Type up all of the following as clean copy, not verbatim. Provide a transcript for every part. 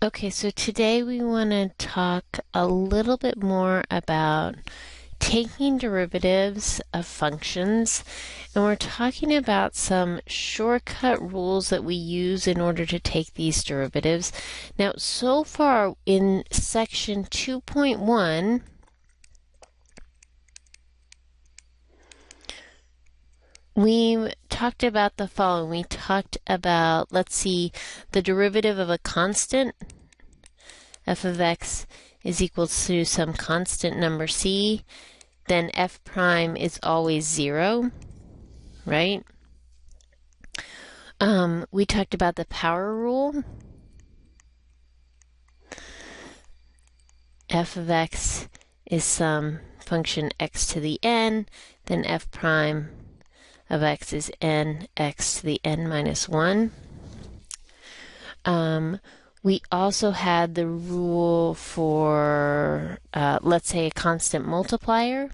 Okay, so today we want to talk a little bit more about taking derivatives of functions, and we're talking about some shortcut rules that we use in order to take these derivatives. Now, so far in section 2.1, we talked about the following. We talked about, let's see, the derivative of a constant, f of x is equal to some constant number c, then f prime is always 0, right? We talked about the power rule. F of x is some function x to the n, then f prime of x is n x to the n minus 1. We also had the rule for, let's say, a constant multiplier.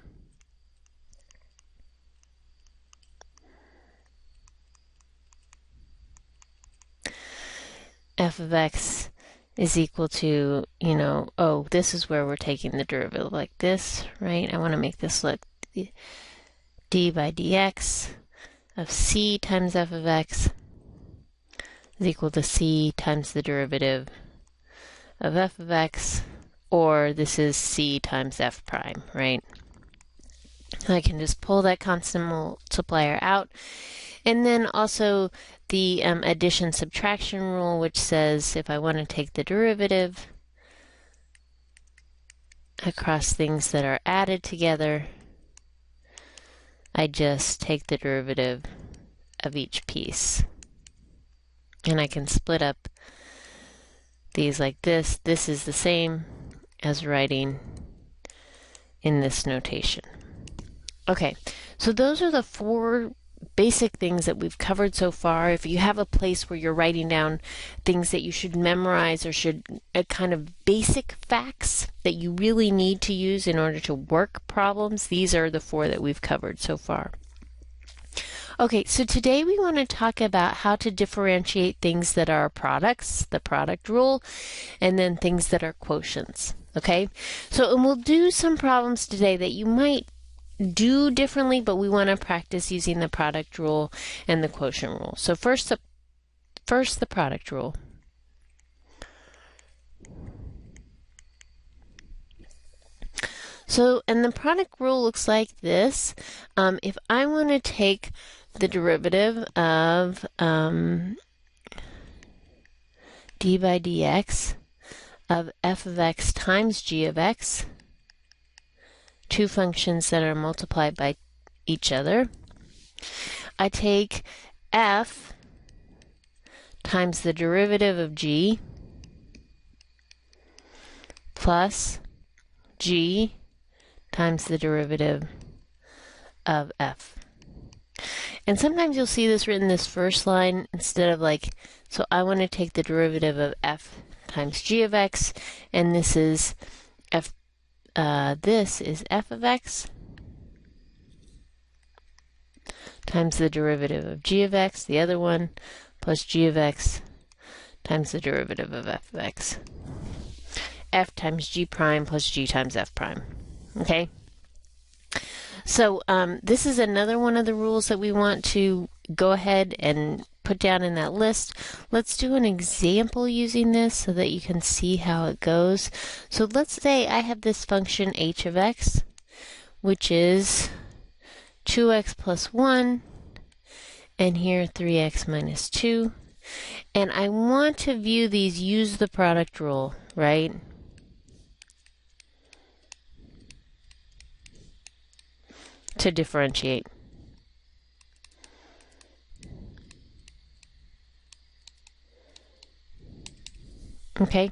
F of x is equal to, this is where we're taking the derivative like this, right? I want to make this look d by dx of c times f of x is equal to c times the derivative of f of x, or this is c times f prime, right? I can just pull that constant multiplier out. And then also the addition subtraction rule, which says if I want to take the derivative across things that are added together, I just take the derivative of each piece. And I can split up these like this. This is the same as writing in this notation. Okay, so those are the four basic things that we've covered so far. If you have a place where you're writing down things that you should memorize or should kind of basic facts that you really need to use in order to work problems, these are the four that we've covered so far. Okay, so today we want to talk about how to differentiate things that are products, the product rule, and then things that are quotients. Okay, so and we'll do some problems today that you might do differently, but we want to practice using the product rule and the quotient rule. So first the product rule. So, and the product rule looks like this. If I want to take the derivative of d by dx of f of x times g of x, two functions that are multiplied by each other, I take f times the derivative of g plus g times the derivative of f. And sometimes you'll see this written this first line instead of like, so I want to take the derivative of f times g of x, and this is f of x times the derivative of g of x, the other one, plus g of x times the derivative of f of x. F times g prime plus g times f prime. Okay? So this is another one of the rules that we want to go ahead and put down in that list. Let's do an example using this so that you can see how it goes. So let's say I have this function h of x, which is 2x plus 1, and here 3x minus 2. And I want to view these, use the product rule, right? To differentiate. Okay.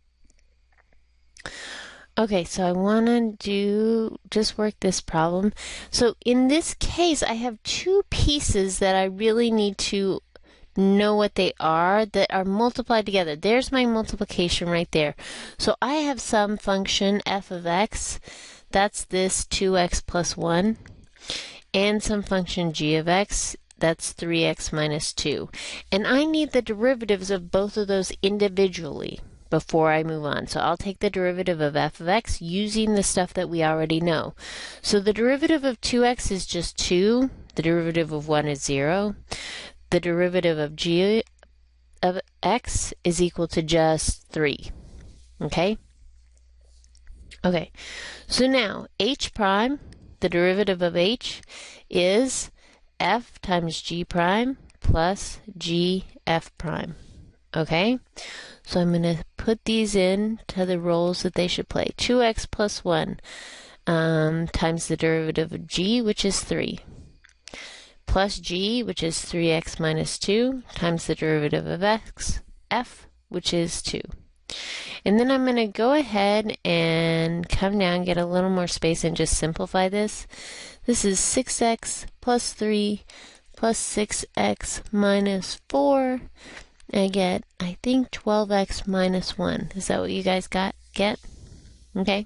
Okay, so I want to just work this problem. So in this case, I have two pieces that I really need to know what they are that are multiplied together. There's my multiplication right there. So I have some function f of x, that's this 2x plus 1, and some function g of x, that's 3x minus 2. And I need the derivatives of both of those individually. before I move on. So I'll take the derivative of f of x using the stuff that we already know. So the derivative of 2x is just 2. The derivative of 1 is 0. The derivative of g of x is equal to just 3. Okay? Okay, so now h prime, the derivative of h, is f times g prime plus g f prime. Okay, so I'm going to put these in to the roles that they should play. 2x plus 1 times the derivative of g, which is 3, plus g, which is 3x minus 2, times the derivative of x, f, which is 2. And then I'm going to go ahead and come down, get a little more space, and just simplify this. This is 6x plus 3 plus 6x minus 4. I get, I think, 12x minus 1. Is that what you guys get? Okay.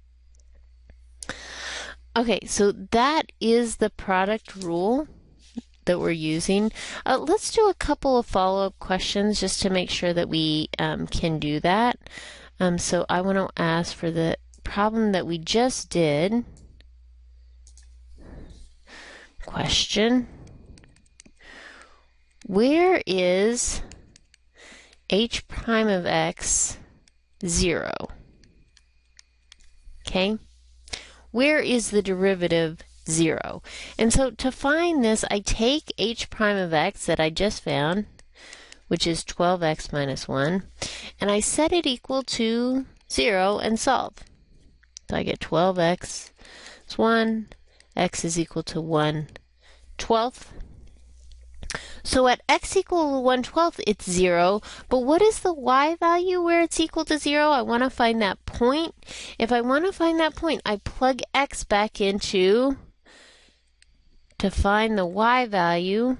Okay, so that is the product rule that we're using. Let's do a couple of follow-up questions just to make sure that we can do that. So I want to ask for the problem that we just did. Question: where is h prime of x 0? Okay, where is the derivative 0? And so to find this, I take h prime of x that I just found, which is 12x minus 1, and I set it equal to 0 and solve. So I get 12x is 1, x is equal to 1/12. So at x equal to 1/12, it's 0, but what is the y value where it's equal to 0? I want to find that point. If I want to find that point, I plug x back into to find the y value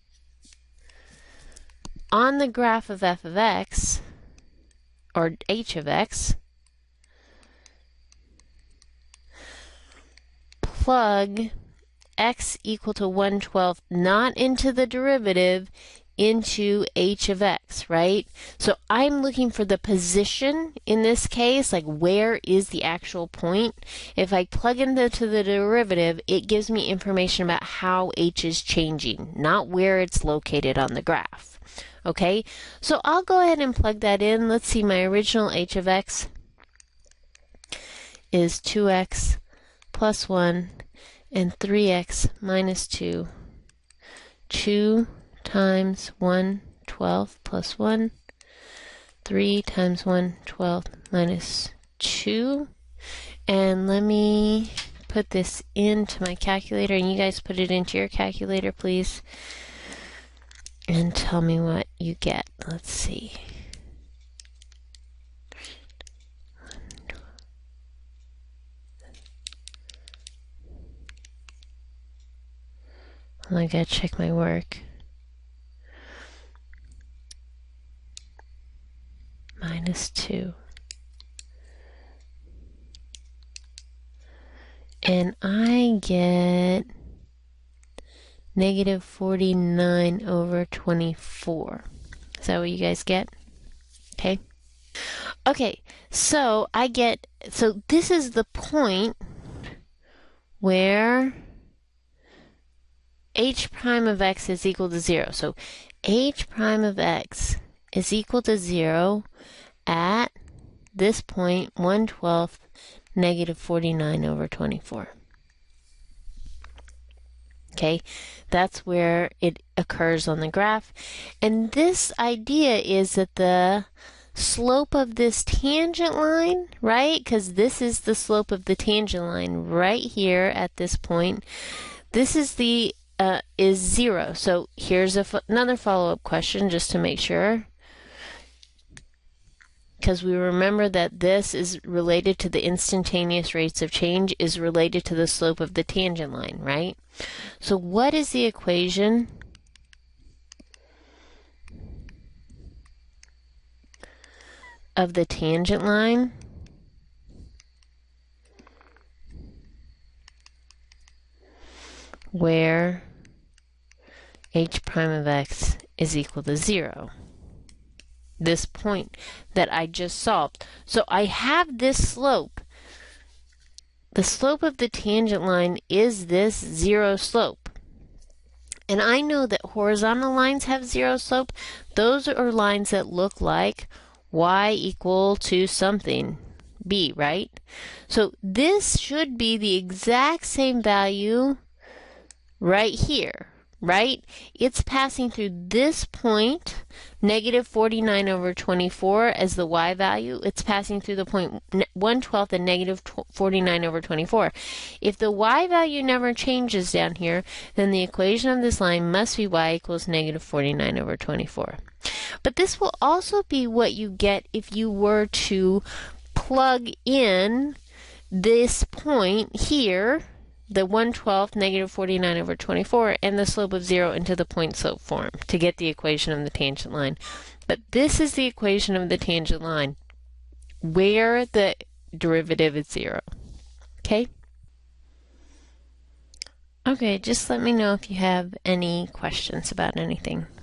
on the graph of f of x, or h of x. Plug x equal to 1/12 not into the derivative, into h of x, right? So I'm looking for the position in this case, like where is the actual point. If I plug into the derivative, it gives me information about how h is changing, not where it's located on the graph. Okay, so I'll go ahead and plug that in. Let's see, my original h of x is 2x plus 1 and 3x minus 2. 2 times 1/12 plus 1. 3 times 1/12 minus 2. And let me put this into my calculator, and you guys put it into your calculator, please. And tell me what you get. Let's see. I gotta check my work. Minus 2. And I get negative 49 over 24. Is that what you guys get? Okay. Okay, so so this is the point where h prime of x is equal to 0. So h prime of x is equal to 0 at this point, 1/12 negative 49 over 24. Okay, that's where it occurs on the graph. And this idea is that the slope of this tangent line, right, because this is the slope of the tangent line right here at this point, this is the is 0. So here's another follow-up question just to make sure, because we remember that this is related to the instantaneous rates of change, is related to the slope of the tangent line, right? So what is the equation of the tangent line where h prime of x is equal to 0? this point that I just solved. So I have this slope. The slope of the tangent line is this zero slope. And I know that horizontal lines have zero slope. Those are lines that look like y equal to something, b, right? So this should be the exact same value right here, right? It's passing through this point, negative 49 over 24 as the y value. It's passing through the point 1/12 and negative 49 over 24. If the y value never changes down here, then the equation of this line must be y equals negative 49 over 24. But this will also be what you get if you were to plug in this point here, the 1/12 negative 49 over 24, and the slope of 0 into the point slope form to get the equation of the tangent line. But this is the equation of the tangent line where the derivative is 0. Okay? Okay, just let me know if you have any questions about anything.